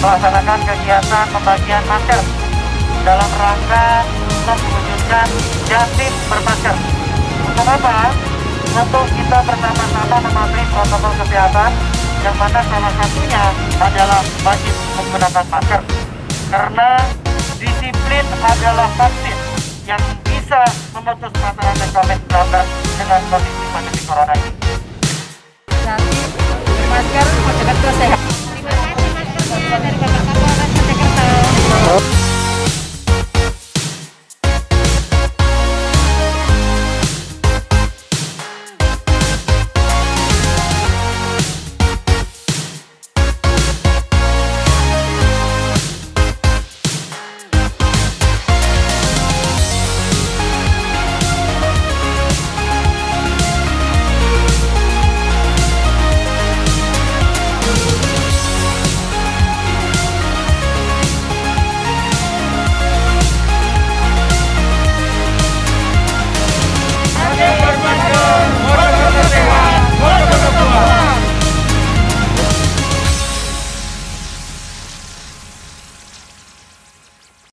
melaksanakan kegiatan pembagian masker dalam rangka mewujudkan Jatim bermasker. Untuk apa? Untuk kita bersama-sama mematuhi protokol kesehatan, yang mana salah satunya adalah wajib menggunakan masker. Karena disiplin adalah vaksin yang bisa memutus mata rantai COVID-19 dengan kondisi pandemi corona ini.